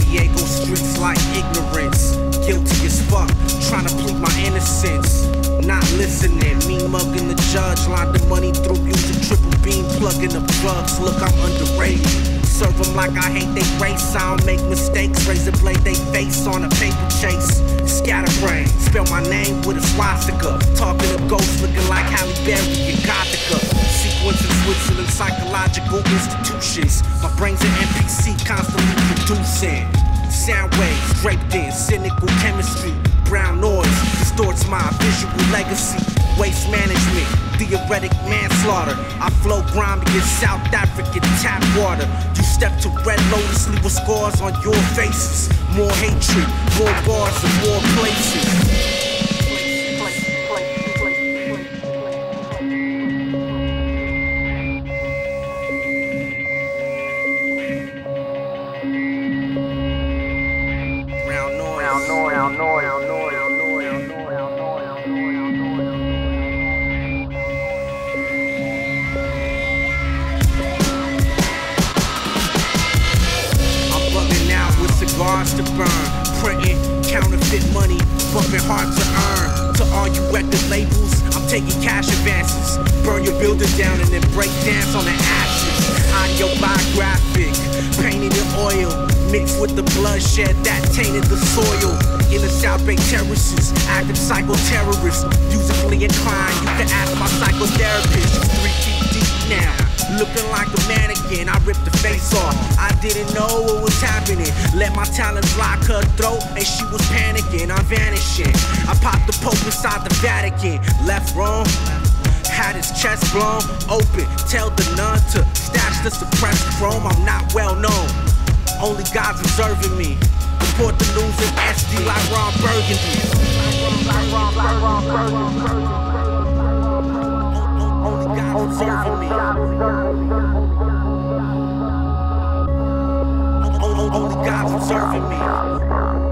Diego streets like ignorance. Guilty as fuck, trying to plead my innocence. Not listening, me mugging the judge. Line the money through, use a triple beam, plugging up drugs. Look, I'm underrated. Serve them like I hate they race. I don't make mistakes. Razor blade they face on a paper chase. Scatterbrain, spell my name with a swastika. Talking to ghosts looking like Halle Berry in Gothica. Sequence in Switzerland, psychological institutions. My brain's an NPC, constantly producing. Sound waves draped in cynical chemistry. Brown noise distorts my visual legacy. Waste management, theoretic manslaughter. I flow grimy in South African tap water. You step to Red Lotus, leave with scars on your faces. More hatred, more bars and more places. Cigars to burn, printing counterfeit money, bumping hard to earn. To all you record labels, I'm taking cash advances. Burn your building down and then break dance on the ashes. Audio biographic, painted in oil, mixed with the bloodshed that tainted the soil. In the South Bay terraces, active psychoterrorists, musically inclined. You can ask my psychotherapist. 3 feet deep now, looking like a mannequin. I ripped the face off, I didn't know what was happening. Let my talents lock her throat and she was panicking. I'm vanishing, I popped the Pope inside the Vatican. Left wrong, had his chest blown open. Tell the nun to stash the suppressed chrome. I'm not well known, only God's observing me. Report the news in SD like Ron Burgundy. Only God's observing me. Only God's observing me.